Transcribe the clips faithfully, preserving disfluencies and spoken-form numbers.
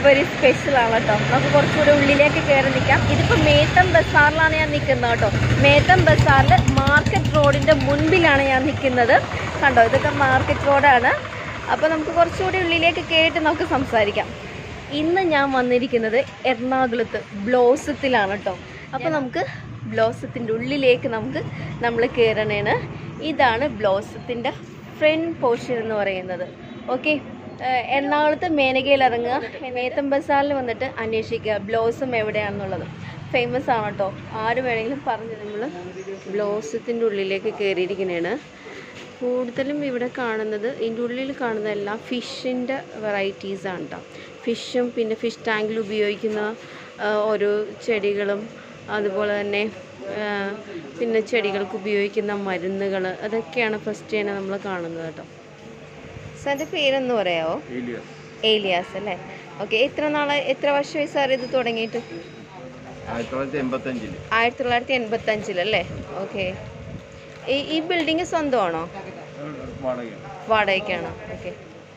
ഒരു സ്പെഷ്യലാണ് കേട്ടോ. നമുക്ക് കുറച്ചുകൂടെ ഉള്ളിലേക്ക് കയറി നിൽക്കാം. ഇതിപ്പോൾ മേത്തം ബസാറിലാണ് ഞാൻ നിൽക്കുന്നത് കേട്ടോ. മേത്തം ബസാറിൽ മാർക്കറ്റ് റോഡിൻ്റെ മുൻപിലാണ് ഞാൻ നിൽക്കുന്നത്. കണ്ടോ, ഇതൊക്കെ മാർക്കറ്റ് റോഡാണ്. അപ്പോൾ നമുക്ക് കുറച്ചുകൂടി ഉള്ളിലേക്ക് കയറിയിട്ട് നമുക്ക് സംസാരിക്കാം. ഇന്ന് ഞാൻ വന്നിരിക്കുന്നത് എറണാകുളത്ത് ബ്ലോസത്തിലാണ് കേട്ടോ. അപ്പോൾ നമുക്ക് ബ്ലോസത്തിൻ്റെ ഉള്ളിലേക്ക് നമുക്ക് നമ്മൾ കയറണേണ്. ഇതാണ് ബ്ലോസത്തിൻ്റെ ഫ്രണ്ട് പോർഷൻ എന്ന് പറയുന്നത്. ഓക്കെ, എറണാകുളത്ത് മേനകയിൽ ഇറങ്ങുക, മേത്തം ബസാറിൽ വന്നിട്ട് അന്വേഷിക്കുക ബ്ലോസം എവിടെയാണെന്നുള്ളത്. ഫേമസ് ആണ് കേട്ടോ. ആര് വേണമെങ്കിലും പറഞ്ഞ് നമ്മൾ ബ്ലോസത്തിൻ്റെ ഉള്ളിലേക്ക് കയറിയിരിക്കുന്നതാണ്. കൂടുതലും ഇവിടെ കാണുന്നത്, ഇതിൻ്റെ ഉള്ളിൽ കാണുന്ന എല്ലാം ഫിഷിൻ്റെ വെറൈറ്റീസാണ് കേട്ടോ. ഫിഷും പിന്നെ ഫിഷ് ടാങ്കിൽ ഉപയോഗിക്കുന്ന ഓരോ ചെടികളും, അതുപോലെ തന്നെ പിന്നെ ചെടികൾക്ക് ഉപയോഗിക്കുന്ന മരുന്നുകൾ, അതൊക്കെയാണ് ഫസ്റ്റ് തന്നെ നമ്മൾ കാണുന്നത് കേട്ടോ. സാറിൻ്റെ പേരെന്ന് പറയാമോ? ഏലിയാസ് അല്ലേ? ഓക്കെ. എത്ര നാളെ എത്ര വർഷമായി സാർ ഇത് തുടങ്ങിയിട്ട്? ആയിരത്തി തൊള്ളായിരത്തി എൺപത്തി അഞ്ചിലല്ലേ? ഓക്കെ. ഈ ഈ ബിൽഡിങ് സ്വന്തമാണോ? വാടകയ്ക്കാണോ? ഓക്കെ.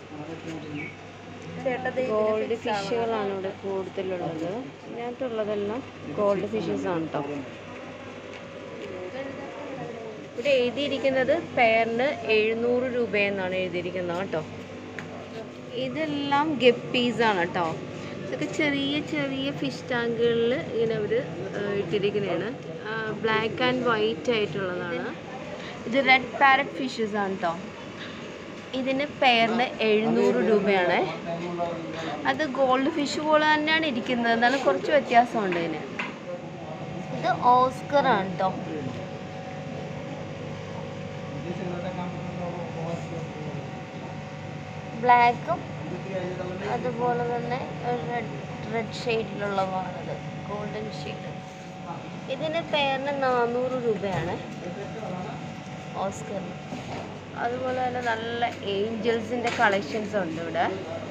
ഗോൾഡ് ഫിഷുകളാണ് ഇവിടെ കൂടുതലുള്ളത്. ഇതിനകത്തുള്ളതെല്ലാം ഗോൾഡ് ഫിഷസ് ആണ് കേട്ടോ. ഇവിടെ എഴുതിയിരിക്കുന്നത് പെയറിന് എഴുന്നൂറ് രൂപയെന്നാണ് എഴുതിയിരിക്കുന്നത് കേട്ടോ. ഇതെല്ലാം ഗപ്പീസാണ് കേട്ടോ. ഇതൊക്കെ ചെറിയ ചെറിയ ഫിഷ് ടാങ്കുകളിൽ ഇങ്ങനെ അവർ ഇട്ടിരിക്കുന്നതാണ്. ബ്ലാക്ക് ആൻഡ് വൈറ്റ് ആയിട്ടുള്ളതാണ്. ഇത് റെഡ് പാരറ്റ് ഫിഷസ് ആണ് കേട്ടോ. ഇതിന് പെയറിന് എഴുന്നൂറ് രൂപയാണ്. അത് ഗോൾഡ് ഫിഷ് പോലെ തന്നെയാണ് ഇരിക്കുന്നത്, എന്നാലും കുറച്ച് വ്യത്യാസമുണ്ട് ഇതിന്. ഇത് ഓസ്കർ ആണ് കേട്ടോ. ബ്ലാക്കും അതുപോലെ തന്നെ റെഡ് റെഡ് ഷെയ്ഡിലുള്ളതാണിത്, ഗോൾഡൻ ഷെയ്ഡ്. ഇതിന് പെയറിന് നാനൂറ് രൂപയാണ് ഓസ്കറിന്. അതുപോലെ തന്നെ നല്ല ഏഞ്ചൽസിൻ്റെ കളക്ഷൻസ് ഉണ്ട് ഇവിടെ.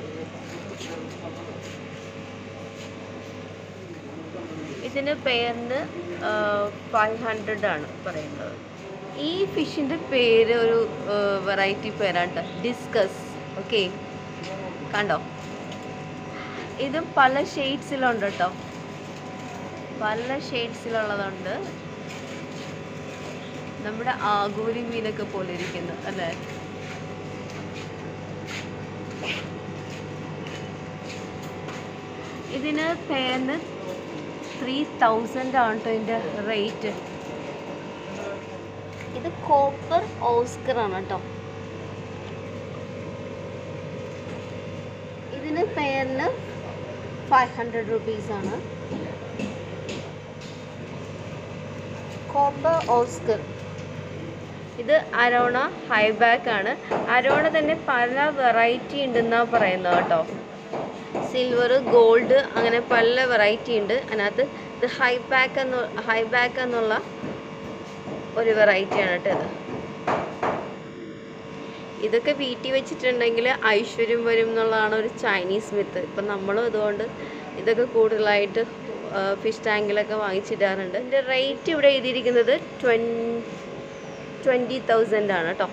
ഇതിന് പെയറിന് ഫൈവ് ഹൺഡ്രഡ് ആണ് പറയുന്നത്. ഈ ഫിഷിൻ്റെ പേര് ഒരു വെറൈറ്റി പേരാണ് കേട്ടോ, ഡിസ്കസ്. ഓക്കെ, കണ്ടോ, ഇതും പല ഷെയ്ഡ്സിലുണ്ട് കേട്ടോ. പല ഷെയ്ഡ്സിലുള്ളതുണ്ട്. നമ്മുടെ ആഗോലി മീനൊക്കെ പോലെ ഇരിക്കുന്നു അല്ലേ? ഇതിന് പേരിന് ത്രീ തൗസൻഡ് ആണ് കേട്ടോ ഇതിൻ്റെ റേറ്റ്. ഇത് കോപ്പർ ഓസ്കർ ആണ് കേട്ടോ. ഇതിന് പേരിന് ഫൈവ് ഹൺഡ്രഡ് റുപ്പീസാണ്. Copper oscar. ഇത് അരോണ ഹൈബാക്ക് ആണ്. അരോണ തന്നെ പല വെറൈറ്റി ഉണ്ടെന്നാണ് പറയുന്നത് കേട്ടോ. സിൽവർ, ഗോൾഡ്, അങ്ങനെ പല വെറൈറ്റി ഉണ്ട് അതിനകത്ത്. ഇത് ഹൈബാക്ക് എന്ന് ഹൈബാക്ക് എന്നുള്ള ഒരു വെറൈറ്റിയാണ് കേട്ടോ ഇത്. ഇതൊക്കെ വീട്ടിൽ വെച്ചിട്ടുണ്ടെങ്കിൽ ഐശ്വര്യം വരും എന്നുള്ളതാണ് ഒരു ചൈനീസ് മിത്ത്. ഇപ്പം നമ്മളും അതുകൊണ്ട് ഇതൊക്കെ കൂടുതലായിട്ട് ഫിഷ് ടാങ്കിലൊക്കെ വാങ്ങിച്ചിടാറുണ്ട്. ഇതിൻ്റെ റേറ്റ് ഇവിടെ എഴുതിയിരിക്കുന്നത് ട്വൻ ട്വൻറ്റി തൗസൻഡ് ആണ് കേട്ടോ.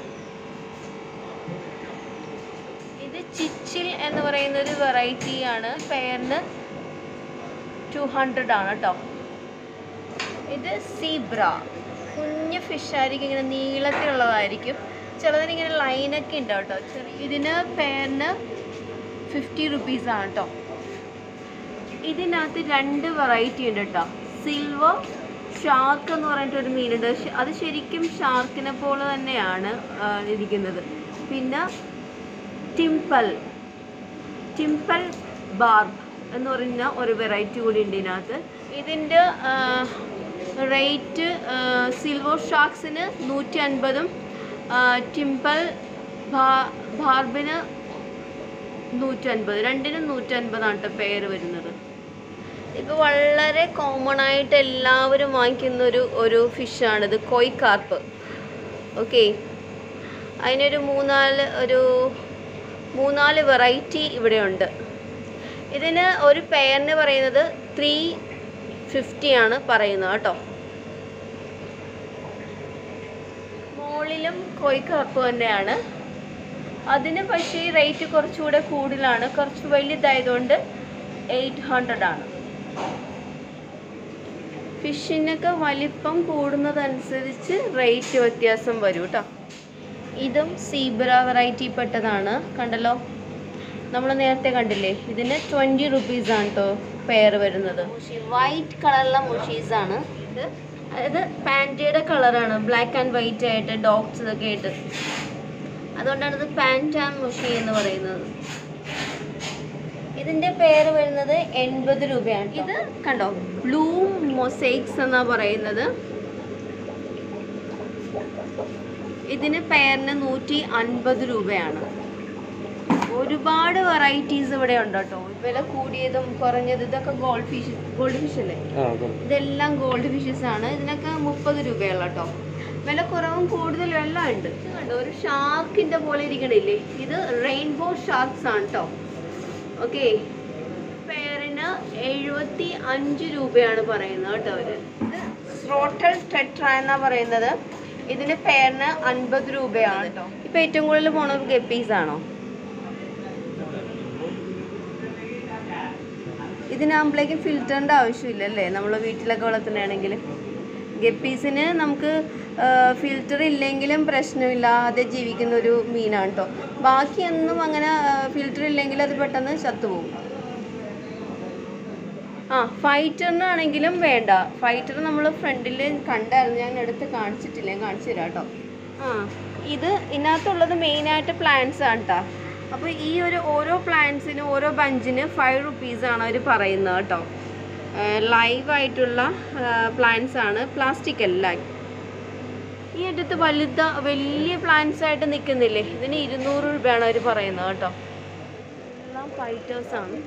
ഇത് ചിച്ചിൽ എന്ന് പറയുന്നൊരു വെറൈറ്റിയാണ്. പെയറിന് ടു ഹൺഡ്രഡ് ആണ് കേട്ടോ. ഇത് സീബ്ര, കുഞ്ഞ് ഫിഷായിരിക്കും, ഇങ്ങനെ നീളത്തിലുള്ളതായിരിക്കും. ചിലതിനിങ്ങനെ ലൈനൊക്കെ ഉണ്ടാവും കേട്ടോ. ചെറിയ ഇതിന് പെയറിന് ഫിഫ്റ്റി റുപ്പീസാണ് കേട്ടോ. ഇതിനകത്ത് രണ്ട് വെറൈറ്റി ഉണ്ട് കേട്ടോ. സിൽവർ ഷാർക്ക് എന്ന് പറഞ്ഞിട്ടൊരു മീനുണ്ട്. അത് ശരിക്കും ഷാർക്കിനെ പോലെ തന്നെയാണ് ഇരിക്കുന്നത്. പിന്നെ ടിംപൽ ടിംപൽ ബാർബ് എന്ന് പറയുന്ന ഒരു വെറൈറ്റി കൂടി ഉണ്ട് ഇതിനകത്ത്. ഇതിൻ്റെ റേറ്റ് സിൽവർ ഷാർക്സിന് നൂറ്റി അൻപതും ടിംപൽ ബാർബിന് നൂറ്റൻപത്, രണ്ടിനും നൂറ്റൻപതാണ് കേട്ടോ പേര് വരുന്നത്. ഇപ്പോൾ വളരെ കോമൺ ആയിട്ട് എല്ലാവരും വാങ്ങിക്കുന്ന ഒരു ഒരു ഫിഷാണിത്, കോയ് കാർപ്പ്. ഓക്കെ, അതിനൊരു മൂന്നാല് ഒരു മൂന്നാല് വെറൈറ്റി ഇവിടെ ഉണ്ട്. ഇതിന് ഒരു പെയറിന് പറയുന്നത് ത്രീ ഫിഫ്റ്റി ആണ് പറയുന്നത് കേട്ടോ. മോളിലും കോയ് കാർപ്പ് തന്നെയാണ്. അതിന് പക്ഷേ റേറ്റ് കുറച്ചുകൂടെ കൂടുതലാണ്. കുറച്ച് വലുതായതുകൊണ്ട് എയ്റ്റ് ഹൺഡ്രഡ് ആണ്. ഫിഷിനൊക്കെ വലിപ്പം കൂടുന്നതനുസരിച്ച് റേറ്റ് വ്യത്യാസം വരും കേട്ടോ. ഇതും സീബ്ര വെറൈറ്റി പെട്ടതാണ്. കണ്ടല്ലോ, നമ്മൾ നേരത്തെ കണ്ടില്ലേ, ഇതിന് ട്വൻറ്റി റുപ്പീസാണ് കേട്ടോ പെയർ വരുന്നത്. വൈറ്റ് കളറുള്ള മുഷീസാണ് ഇത്. അതായത് പാൻറ്റയുടെ കളറാണ്, ബ്ലാക്ക് ആൻഡ് വൈറ്റ് ആയിട്ട് ഡോട്ട്സ് ഇതൊക്കെ ആയിട്ട്, അതുകൊണ്ടാണ് ഇത് പാൻറ്റാം മുഷി എന്ന് പറയുന്നത്. ഇതിൻ്റെ പേര് വരുന്നത് എൺപത് രൂപയാണ്. ഇത് കണ്ടോ, ബ്ലൂ മൊസൈക്സ് എന്നാണ് പറയുന്നത്. ഇതിന് പെയറിന് നൂറ്റി അൻപത് രൂപയാണ്. ഒരുപാട് വെറൈറ്റീസ് ഇവിടെ ഉണ്ട് കേട്ടോ. വില കൂടിയതും കുറഞ്ഞതും ഇതൊക്കെ ഗോൾഡ് ഫിഷ് ഗോൾഡ് ഫിഷ് അല്ലേ, ഇതെല്ലാം ഗോൾഡ് ഫിഷസ് ആണ്. ഇതിനൊക്കെ മുപ്പത് രൂപയുള്ള കേട്ടോ. വില കുറവും കൂടുതലും എല്ലാം ഉണ്ട്. കണ്ടോ, ഒരു ഷാർക്കിന്റെ പോലെ ഇരിക്കണില്ലേ, ഇത് റെയിൻബോ ഷാർക്സ് ആണ് കേട്ടോ. ഓക്കെ, പെയറിന് എഴുപത്തി അഞ്ച് രൂപയാണ് പറയുന്നത് കേട്ടോ അവര്. ഇത് സ്രോട്ടൽ ടെട്ര എന്നാ പറയുന്നത്. ഇതിന് പെയറിന് അൻപത് രൂപയാണ് കേട്ടോ. ഇപ്പൊ ഏറ്റവും കൂടുതൽ പോണത് ഗപ്പീസ് ആണോ? ഇതിനാകുമ്പോഴേക്കും ഫിൽറ്ററിൻ്റെ ആവശ്യമില്ല അല്ലേ, നമ്മൾ വീട്ടിലൊക്കെ വളർത്തുന്നതാണെങ്കിൽ. ഗപ്പീസിന് നമുക്ക് ഫിൽറ്റർ ഇല്ലെങ്കിലും പ്രശ്നമില്ലാതെ ജീവിക്കുന്ന ഒരു മീനാണ് കേട്ടോ. ബാക്കിയൊന്നും അങ്ങനെ ഫിൽറ്റർ ഇല്ലെങ്കിൽ അത് പെട്ടെന്ന് ചത്തുപോകും. ആ ഫൈറ്ററിനാണെങ്കിലും വേണ്ട. ഫൈറ്റർ നമ്മൾ ഫ്രണ്ടിൽ കണ്ടായിരുന്നു, ഞാൻ എടുത്ത് കാണിച്ചിട്ടില്ല, ഞാൻ കാണിച്ചു തരാം കേട്ടോ. ആ ഇത് ഇതിനകത്തുള്ളത് മെയിനായിട്ട് പ്ലാന്റ്സ് ആണ് കേട്ടോ. അപ്പോൾ ഈ ഒരു ഓരോ പ്ലാന്റ്സിനും ഓരോ ബഞ്ചിന് ഫൈവ് റുപ്പീസാണ് അവർ പറയുന്നത് കേട്ടോ. ലൈവായിട്ടുള്ള പ്ലാന്റ്സ് ആണ്, പ്ലാസ്റ്റിക് അല്ല. ഈ അടുത്ത് വലുത വലിയ പ്ലാന്റ്സ് ആയിട്ട് നിൽക്കുന്നില്ലേ, ഇതിന് ഇരുന്നൂറ് രൂപയാണ് അവർ പറയുന്നത് കേട്ടോ. എല്ലാം ഫൈറ്റേഴ്സാണ്.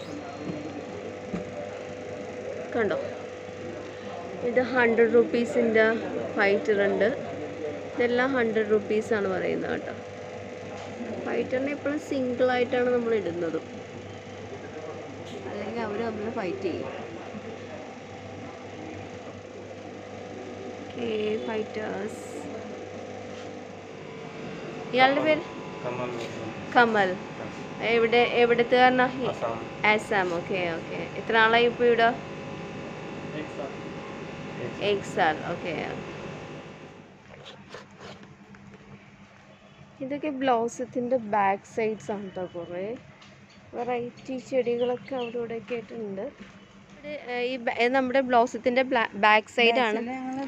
കണ്ടോ, ഇത് ഹൺഡ്രഡ് റുപ്പീസിൻ്റെ ഫൈറ്റർ ഉണ്ട്. ഇതെല്ലാം ഹൺഡ്രഡ് റുപ്പീസാണ് പറയുന്നത് കേട്ടോ. ഫൈറ്ററിനെ എപ്പോഴും സിംഗിളായിട്ടാണ് നമ്മൾ ഇടുന്നത്, അല്ലെങ്കിൽ അവർ തമ്മിൽ ഫൈറ്റ് ചെയ്യും. Okay, fighters. ഇയാളുടെ പേര് കമൽ. എവിടെ എവിടത്തെ കാരണം? ആസാം. Okay okay. എത്ര ആളായി ഇപ്പോൾ ഇവിടെ? എക്സാൽ. ഓക്കെ. ഇതൊക്കെ ബ്ലോസത്തിൻ്റെ ബാക്ക് സൈഡ്സ് ആണ് കേട്ടോ. കുറേ വെറൈറ്റി ചെടികളൊക്കെ അവിടെ ഇവിടെയൊക്കെ ആയിട്ടുണ്ട്. ഈ നമ്മുടെ ബ്ലോസത്തിൻ്റെ ബാക്ക് സൈഡാണ്.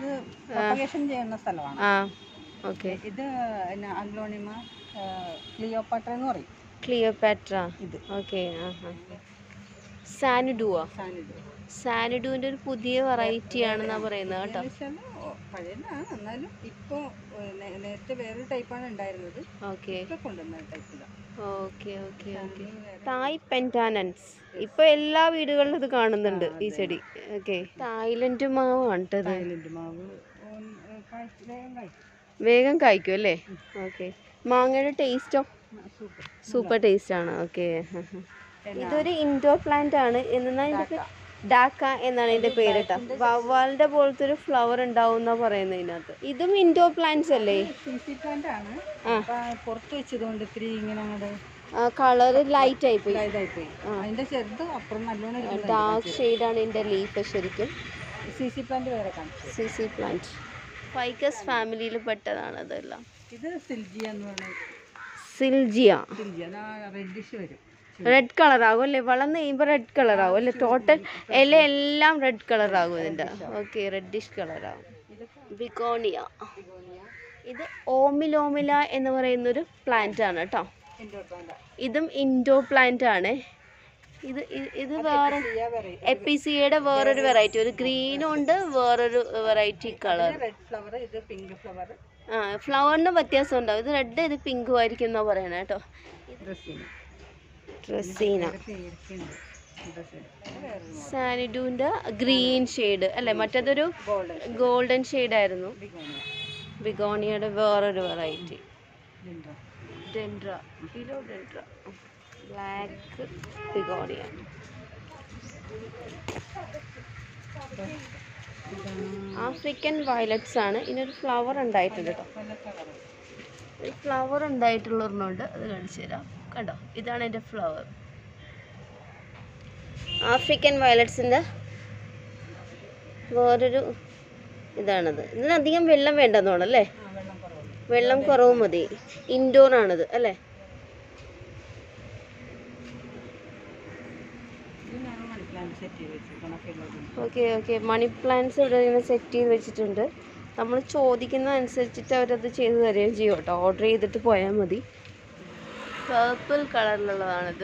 ആ ഓക്കെ. ഇത് അഗ്ലോണിമ ക്ലിയോപാട്ര എന്ന് പറയും. ക്ലിയോപാട്ര. ഇത് ഓക്കെ. ആ ഹാ. സാനിഡുവോ? സാനിഡുവിൻ്റെ ഒരു പുതിയ വെറൈറ്റി ആണെന്നാണ് പറയുന്നത് കേട്ടോ. പഴയതാണ്, എന്നാലും ഇപ്പോൾ നേരത്തെ വേറൊരു ടൈപ്പാണ് ഉണ്ടായിരുന്നത്. ഓക്കെ കൊണ്ടുവന്ന ടൈപ്പിലാണ്. Okay okay okay. തായ് പെൻറ്റാനൻസ്. ഇപ്പോൾ എല്ലാ വീടുകളിലും ഇത് കാണുന്നുണ്ട് ഈ ചെടി. ഓക്കെ. തായ്ലൻഡ് മാവാണ് കേട്ടത്. തായ്ലൻഡ് മാവ് വേഗം കായ്ക്കും അല്ലേ? ഓക്കെ. മാങ്ങയുടെ ടേസ്റ്റോ? സൂപ്പർ ടേസ്റ്റ് ആണ്. ഓക്കെ. ഇതൊരു ഇൻഡോർ പ്ലാന്റ് ആണ്. എന്നാൽ ഡാക്ക എന്നാണ് ഇതിന്റെ പേര് കേട്ടോ. വവ്വാലിന്റെ പോലത്തെ ഒരു ഫ്ലവർ ഉണ്ടാവും എന്നാ പറയുന്നത് ഇതിനകത്ത്. ഇതും ഇൻഡോർ പ്ലാന്റ്സ് അല്ലേ? പുറത്ത് വെച്ചതുകൊണ്ട് ഇത്തിരി ഇങ്ങനെ കളർ ലൈറ്റ് ആയി പോയി. ഡാർക്ക് ഷെയ്ഡ് ആണ് ഇതിന്റെ ലീഫ് ശരിക്കും. സി സി പ്ലാന്റ് വേറെ സി സി പ്ലാന്റ് ഫൈക്കസ് ഫാമിലിയിൽ പെട്ടതാണ് അതെല്ലാം. ഇത് സിൽജിയ എന്ന് പറയുന്നത്. സിൽജിയ. സിൽജിയ റെഡിഷ് വരും. റെഡ് കളർ ആകും അല്ലേ? വളർന്ന് കഴിയുമ്പോൾ റെഡ് കളർ ആകും അല്ലേ? ടോട്ടൽ ഇല എല്ലാം റെഡ് കളർ ആകും ഇതിൻ്റെ. ഓക്കെ, റെഡിഷ് കളർ ആകും. ബിഗോണിയ. ഇത് ഓമിലോമില എന്ന് പറയുന്നൊരു പ്ലാന്റ് ആണ് കേട്ടോ. ഇതും ഇൻഡോർ പ്ലാന്റ് ആണ്. ഇത് ഇത് വേറെ എപ്പിസിയുടെ വേറൊരു വെറൈറ്റി. ഒരു ഗ്രീനും ഉണ്ട്, വേറൊരു വെറൈറ്റി കളർ. ആ ഫ്ലവറിന് വ്യത്യാസം ഉണ്ടാവും. ഇത് റെഡ്, ഇത് പിങ്കും ആയിരിക്കും എന്നാ പറയണേ കേട്ടോ. ഡ്രസ്സീന. സാനിഡുവിൻ്റെ ഗ്രീൻ ഷെയ്ഡ് അല്ലേ? മറ്റേതൊരു ഗോൾഡൻ ഷെയ്ഡ് ആയിരുന്നു. ബിഗോണിയയുടെ വേറൊരു വെറൈറ്റി. ഡെൻഡ്ര. Philodendron. Black begonia. African violets ആണ്. ഇതിനൊരു ഫ്ലവർ ഉണ്ടായിട്ടുണ്ട് കേട്ടോ. ഒരു ഫ്ലവർ ഉണ്ടായിട്ടുള്ള ഒരെണ്ണമുണ്ട്, അത് കാണിച്ചു തരാം. കണ്ടോ, ഇതാണ് എൻ്റെ ഫ്ലവർ. ആഫ്രിക്കൻ വയലറ്റ്സിൻ്റെ വേറൊരു ഇതാണത്. ഇതിനധികം വെള്ളം വേണ്ടെന്ന് തോന്നല്ലേ? വെള്ളം കുറവ് മതി. ഇൻഡോർ ആണിത് അല്ലേ? ഓക്കെ ഓക്കെ മണി പ്ലാന്റ്സ് ഇവിടെ ഇങ്ങനെ സെറ്റ് ചെയ്ത് വെച്ചിട്ടുണ്ട്. നമ്മൾ ചോദിക്കുന്ന അനുസരിച്ചിട്ട് അവരത് ചെയ്ത് തരുകയും ചെയ്യും കേട്ടോ. ഓർഡർ ചെയ്തിട്ട് പോയാൽ മതി. പേർപ്പിൾ കളറിലുള്ളതാണിത്.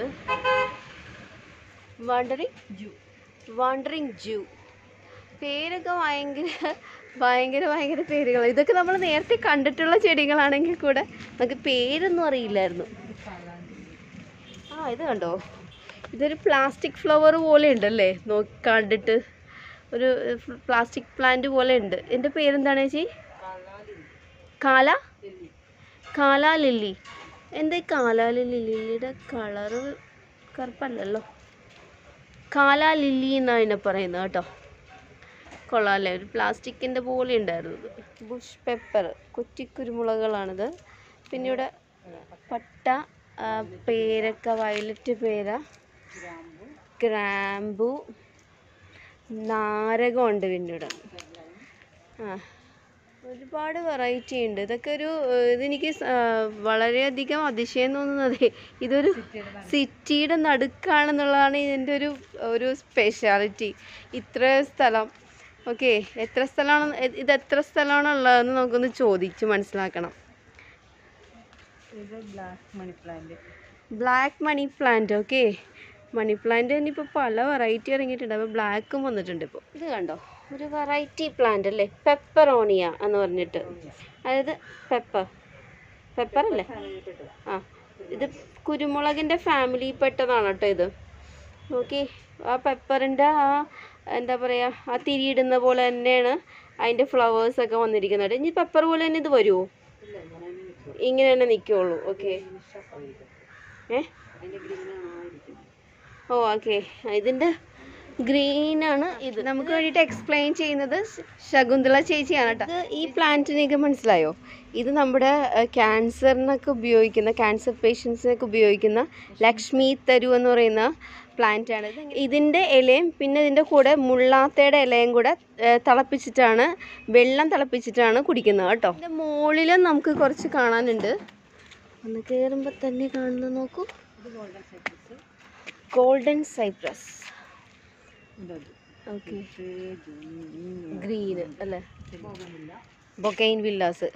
വാണ്ടറിങ് ജൂ വാണ്ടറിങ് ജൂ പേരൊക്കെ ഭയങ്കര ഭയങ്കര ഭയങ്കര പേരുകൾ. ഇതൊക്കെ നമ്മൾ നേരത്തെ കണ്ടിട്ടുള്ള ചെടികളാണെങ്കിൽ കൂടെ നമുക്ക് പേരൊന്നും അറിയില്ലായിരുന്നു. ആ ഇത് കണ്ടോ, ഇതൊരു പ്ലാസ്റ്റിക് ഫ്ലവർ പോലെ ഉണ്ടല്ലേ, നോക്കി കണ്ടിട്ട് ഒരു പ്ലാസ്റ്റിക് പ്ലാന്റ് പോലെ ഉണ്ട്. എൻ്റെ പേരെന്താണ് ചേച്ചി? കാല കാലാ ലില്ലി. എന്താ കാലാ ലില്ലി? ലില്ലിയുടെ കളറ് കറുപ്പല്ലല്ലോ. കാലാ ലില്ലി എന്നാണ് ഇതിനെ പറയുന്നത് കേട്ടോ. കൊള്ളാമല്ലേ, ഒരു പ്ലാസ്റ്റിക്കിൻ്റെ പോലെ ഉണ്ടായിരുന്നത്. ബുഷ് പെപ്പർ, കുറ്റിക്കുരുമുളകളാണിത്. പിന്നെ ഇവിടെ പട്ട, പേരക്ക, വയലറ്റ് പേര, ഗ്രാമ്പു, നാരകമുണ്ട്. പിന്നെ ഇവിടെ ആ ഒരുപാട് വെറൈറ്റി ഉണ്ട്. ഇതൊക്കെ ഒരു ഇതെനിക്ക് വളരെയധികം അതിശയം തോന്നുന്നത് ഇതൊരു സിറ്റിയുടെ നടുക്കാണെന്നുള്ളതാണ് ഇതിൻ്റെ ഒരു ഒരു സ്പെഷ്യാലിറ്റി. ഇത്ര സ്ഥലം, ഓക്കെ എത്ര സ്ഥലമാണ് ഇത്, എത്ര സ്ഥലമാണ് ഉള്ളതെന്ന് നമുക്കൊന്ന് ചോദിച്ച് മനസ്സിലാക്കണം. Black money plant. Okay money plant തന്നെ ഇപ്പോൾ പല വെറൈറ്റി ഇറങ്ങിയിട്ടുണ്ട്. അപ്പോൾ ബ്ലാക്കും വന്നിട്ടുണ്ട് ഇപ്പോൾ. ഇത് കണ്ടോ, ഒരു വെറൈറ്റി പ്ലാന്റ് അല്ലേ, പെപ്പറോണിയ എന്ന് പറഞ്ഞിട്ട്. അതായത് പെപ്പർ പെപ്പർ അല്ലേ? ആ ഇത് കുരുമുളകിൻ്റെ ഫാമിലി പെട്ടതാണ് കേട്ടോ ഇത്. നോക്കി ആ പെപ്പറിൻ്റെ ആ എന്താ പറയുക, ആ തിരിയിടുന്ന പോലെ തന്നെയാണ് അതിൻ്റെ ഫ്ലവേഴ്സൊക്കെ വന്നിരിക്കുന്നത്. ഇനി പെപ്പർ പോലെ തന്നെ ഇത് വരുമോ? ഇങ്ങനെ തന്നെ നിൽക്കുള്ളൂ. ഓക്കെ ഏ ഓ ഓക്കെ ഇതിൻ്റെ ഗ്രീനാണ് ഇത്. നമുക്ക് വേണ്ടിയിട്ട് എക്സ്പ്ലെയിൻ ചെയ്യുന്നത് ശകുന്തള ചേച്ചിയാണ് കേട്ടോ. ഇത് ഈ പ്ലാന്റിനെയൊക്കെ മനസ്സിലായോ? ഇത് നമ്മുടെ ക്യാൻസറിനൊക്കെ ഉപയോഗിക്കുന്ന, ക്യാൻസർ പേഷ്യൻസിനൊക്കെ ഉപയോഗിക്കുന്ന ലക്ഷ്മി തരു എന്ന് പറയുന്ന പ്ലാന്റ് ആണ്. ഇതിൻ്റെ ഇലയും പിന്നെ ഇതിൻ്റെ കൂടെ മുള്ളാത്തയുടെ ഇലയും കൂടെ തിളപ്പിച്ചിട്ടാണ്, വെള്ളം തിളപ്പിച്ചിട്ടാണ് കുടിക്കുന്നത് കേട്ടോ. ഇതിൻ്റെ മുകളിലും നമുക്ക് കുറച്ച് കാണാനുണ്ട്. ഒന്ന് കയറുമ്പോൾ തന്നെ കാണുന്നത് നോക്കൂ, ഗോൾഡൻ സൈപ്രസ്. ഓക്കെ ഗ്രീന് അല്ലേ, ബൊക്കൈൻ വില്ലാസ്,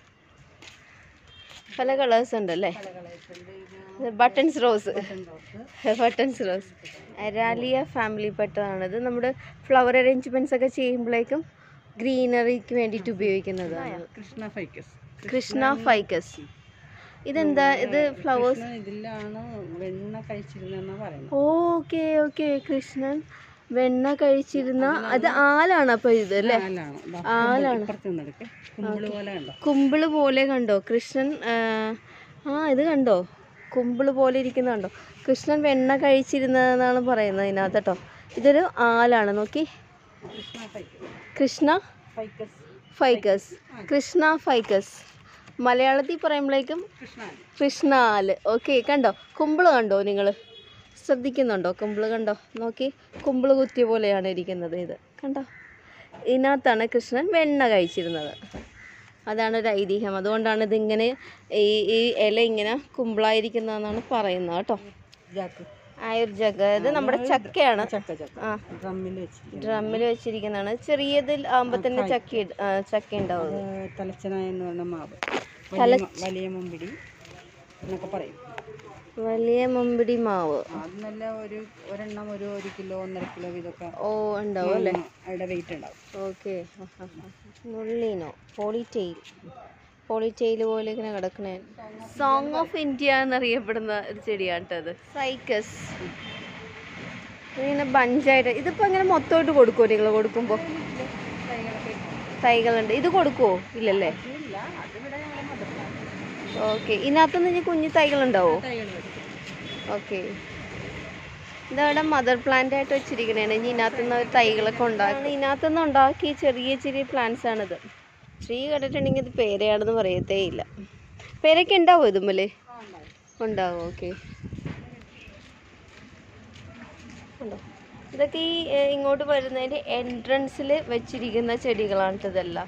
പല കളേഴ്സ് ഉണ്ടല്ലേ. Buttons rose, buttons rose aralia family പെട്ടതാണിത്. നമ്മുടെ ഫ്ലവർ അറേഞ്ച്മെൻറ്റ്സ് ഒക്കെ ചെയ്യുമ്പോഴേക്കും ഗ്രീനറിക്ക് വേണ്ടിയിട്ട് ഉപയോഗിക്കുന്നതാണ്. കൃഷ്ണ ഫൈക്കസ്. കൃഷ്ണ ഫൈക്കസ് ഇതെന്താ? ഇത് ഫ്ലവേഴ്സ് ഇതിലാണ് വെണ്ണ കഴിച്ചിരുന്നെന്നാ പറയുന്നത്. ഓക്കെ ഓക്കെ കൃഷ്ണൻ വെണ്ണ കഴിച്ചിരുന്ന അത് ആലാണ്. അപ്പൊ ഇത് അല്ലേ, ആലാണ്. കുമ്പിള് പോലെ കണ്ടോ കൃഷ്ണൻ? ആ ഇത് കണ്ടോ, കുമ്പിള് പോലെ ഇരിക്കുന്ന കണ്ടോ? കൃഷ്ണൻ വെണ്ണ കഴിച്ചിരുന്നതെന്നാണ് പറയുന്നത് ഇതിനകത്ത് കേട്ടോ. ഇതൊരു ആലാണ്. നോക്കി, കൃഷ്ണ ഫൈക്കസ്, കൃഷ്ണ ഫൈക്കസ്. മലയാളത്തിൽ പറയുമ്പോഴേക്കും കൃഷ്ണാല്. ഓക്കെ കണ്ടോ, കുമ്പിള് കണ്ടോ നിങ്ങൾ? ശ്രദ്ധിക്കുന്നുണ്ടോ? കുമ്പിള് കണ്ടോ? നോക്കി, കുമ്പിള് കുത്തിയ പോലെയാണ് ഇരിക്കുന്നത് ഇത് കണ്ടോ. ഇതിനകത്താണ് കൃഷ്ണൻ വെണ്ണ കഴിച്ചിരുന്നത്. അതാണ് ഒരു ഐതിഹ്യം. അതുകൊണ്ടാണ് ഇതിങ്ങനെ ഈ ഈ ഇല ഇങ്ങനെ കുമ്പിളായിരിക്കുന്നതെന്നാണ് പറയുന്നത് കേട്ടോ. ആയുർ ജഗ് ഇത് നമ്മുടെ ചക്കയാണ്. ആ ഡ്രമ്മിൽ വെച്ചിരിക്കുന്നതാണ്. ചെറിയതിൽ ആകുമ്പോൾ തന്നെ ചക്ക ചക്ക ഉണ്ടാവും. തലച്ചനായ എന്ന് പറഞ്ഞ മാവ്, വലിയ മമ്പിടി എന്നൊക്കെ പറയും. വലിയ മമ്പിടി മാവ് അത് നല്ല ഒരു ഒരെണ്ണം ഒരു ഒരു കിലോ ഒന്നര കിലോ ഇതൊക്കെ ഓ ഉണ്ടാവും അല്ലേ, അവിടെ വെയിറ്റ് ഉണ്ടാവും. ഓക്കെ നുള്ളിനോ പോളിറ്റെയിൽ, പോളിറ്റെയിൽ പോലെ ഇങ്ങനെ കിടക്കണേ. സോങ് ഓഫ് ഇന്ത്യ എന്നറിയപ്പെടുന്ന ഒരു ചെടിയാണ് കേട്ടോ അത്. സൈക്കസ് ഇങ്ങനെ ബഞ്ചായിട്ട്. ഇതിപ്പോൾ ഇങ്ങനെ മൊത്തമായിട്ട് കൊടുക്കുമോ നിങ്ങൾ? കൊടുക്കുമ്പോൾ തൈകളുണ്ട്. ഇത് കൊടുക്കുമോ? ഇല്ലല്ലേ. ഓക്കെ ഇതിനകത്തുനിന്ന് ഇനി കുഞ്ഞു തൈകളുണ്ടാവോ? ഓക്കെ ഇതവിടെ മദർ പ്ലാന്റ് ആയിട്ട് വെച്ചിരിക്കണേണ്. ഇനി ഇതിനകത്തുനിന്ന് തൈകളൊക്കെ ഉണ്ടാക്കി ഇതിനകത്തുനിന്ന് ഉണ്ടാക്കി ചെറിയ ചെറിയ പ്ലാന്റ്സ് ആണിത്. ട്രീ കണ്ടിട്ടുണ്ടെങ്കിൽ ഇത് പേരയാണെന്ന് പറയത്തേ ഇല്ല. പേരൊക്കെ ഉണ്ടാവും ഇതുമ്മല്? ഉണ്ടാവും. ഓക്കെ ഉണ്ടോ ഇതൊക്കെ ഈ ഏഹ്, ഇങ്ങോട്ട് വരുന്നതിൻ്റെ എൻട്രൻസിൽ വെച്ചിരിക്കുന്ന ചെടികളാണ് ഇതെല്ലാം.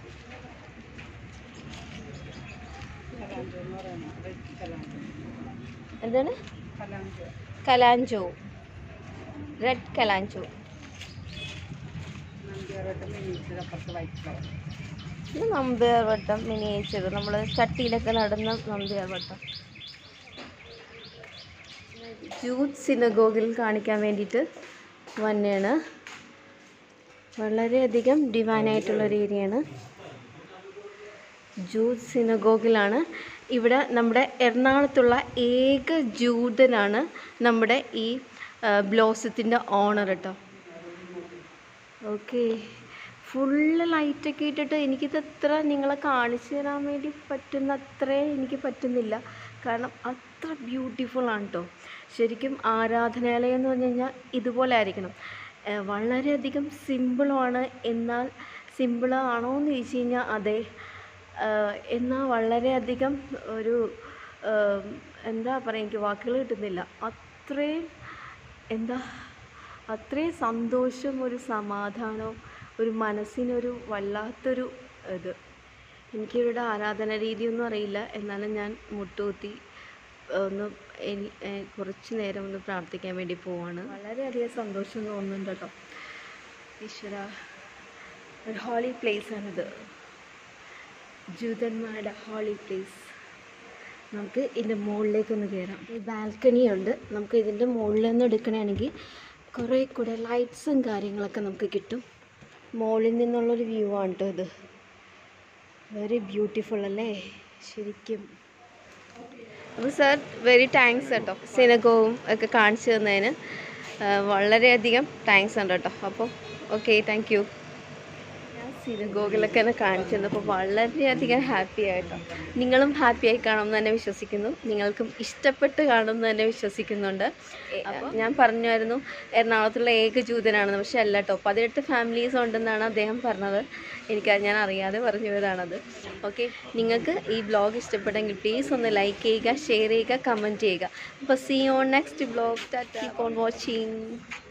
കലാഞ്ചോ എന്ന് പറയുന്നത് റെഡ് കലാഞ്ചോ. എന്താണ്? കലാഞ്ചോ. Kalanchoe, red kalanchoe. നന്ദിയാർവട്ടം മിനിയേച്ചർ, അപ്പുറത്ത് വൈറ്റ് ഫ്ലവർ. ഇത് നമ്പ്യാർവട്ടം മിനിയേച്ചർ, നമ്മൾ ചട്ടിയിലൊക്കെ നടുന്ന നമ്പ്യാർവട്ടം. ജൂഡ് സിനഗോഗിൽ കാണിക്കാൻ വേണ്ടിയിട്ട് വന്നെയാണ്. വളരെയധികം ഡിവൈനായിട്ടുള്ളൊരു ഏരിയയാണ്. ജൂഡ് സിനഗോഗിലാണ്. ഇവിടെ നമ്മുടെ എറണാകുളത്തുള്ള ഏക ജൂതനാണ് നമ്മുടെ ഈ ബ്ലോസത്തിൻ്റെ ഓണർ കേട്ടോ. ഓക്കെ, ഫുള്ള് ലൈറ്റൊക്കെ ഇട്ടിട്ട് എനിക്കിത് എത്ര നിങ്ങളെ കാണിച്ചു തരാൻ വേണ്ടി പറ്റുന്ന അത്രേ എനിക്ക് പറ്റുന്നില്ല. കാരണം അത്ര ബ്യൂട്ടിഫുൾ ആണ് കേട്ടോ. ശരിക്കും ആരാധനാലയം എന്ന് പറഞ്ഞു കഴിഞ്ഞാൽ ഇതുപോലെ ആയിരിക്കണം. ഏഹ് വളരെയധികം സിമ്പിളുമാണ്. എന്നാൽ സിമ്പിളാണോ എന്ന് ചോദിച്ചു കഴിഞ്ഞാൽ അതെ. ഏഹ് എന്നാൽ വളരെയധികം ഒരു ഏഹ് എന്താ പറയുക, എനിക്ക് വാക്കുകൾ കിട്ടുന്നില്ല. അത്രയും എന്താ അത്രയും സന്തോഷം, ഒരു സമാധാനവും, ഒരു മനസ്സിനൊരു വല്ലാത്തൊരു ഇത്. എനിക്കിവിടെ ആരാധന രീതിയൊന്നും അറിയില്ല. എന്നാലും ഞാൻ മുട്ടുകുത്തി ഒന്ന് എനി കുറച്ച് നേരം ഒന്ന് പ്രാർത്ഥിക്കാൻ വേണ്ടി പോവാണ്. വളരെയധികം സന്തോഷം തോന്നുന്നുണ്ട് കേട്ടോ. ഈശ്വര, ഒരു ഹോളി പ്ലേസാണിത്, ജൂതന്മാരുടെ ഹോളി പ്ലേസ്. നമുക്ക് ഇതിൻ്റെ മുകളിലേക്കൊന്ന് കയറാം. ഈ ബാൽക്കണി ഉണ്ട്. നമുക്ക് ഇതിൻ്റെ മുകളിൽ നിന്ന് എടുക്കണമെങ്കിൽ കുറേ കൂടെ ലൈറ്റ്സും കാര്യങ്ങളൊക്കെ നമുക്ക് കിട്ടും. മുകളിൽ നിന്നുള്ളൊരു വ്യൂ ആണ് കേട്ടോ ഇത്. വെരി ബ്യൂട്ടിഫുൾ അല്ലേ ശരിക്കും. അപ്പോൾ സാർ വെരി താങ്ക്സ് കേട്ടോ, സിനഗോഗും ഒക്കെ കാണിച്ചു തന്നതിന് വളരെയധികം താങ്ക്സ് ഉണ്ട് കേട്ടോ. അപ്പോൾ ഓക്കെ, താങ്ക് യു. ഞാൻ സിനഗോഗിലൊക്കെ എന്നെ കാണിച്ചു തന്നപ്പോൾ വളരെയധികം ഹാപ്പി ആയിട്ടോ. നിങ്ങളും ഹാപ്പി ആയി കാണുമെന്ന് തന്നെ വിശ്വസിക്കുന്നു. നിങ്ങൾക്കും ഇഷ്ടപ്പെട്ട് കാണുമെന്ന് തന്നെ വിശ്വസിക്കുന്നുണ്ട്. അപ്പോൾ ഞാൻ പറഞ്ഞായിരുന്നു എറണാകുളത്തുള്ള ഏക ജൂതനാണെന്ന്, പക്ഷെ അല്ല കേട്ടോ. പതിനെട്ട് ഫാമിലീസ് ഉണ്ടെന്നാണ് അദ്ദേഹം പറഞ്ഞത്. എനിക്ക് ഞാൻ അറിയാതെ പറഞ്ഞു പോയതാണത്. ഓക്കെ, നിങ്ങൾക്ക് ഈ വ്ളോഗ് ഇഷ്ടപ്പെട്ടെങ്കിൽ പ്ലീസ് ഒന്ന് ലൈക്ക് ചെയ്യുക, ഷെയർ ചെയ്യുക, കമൻറ്റ് ചെയ്യുക. അപ്പോൾ see on next vlog. Keep on watching.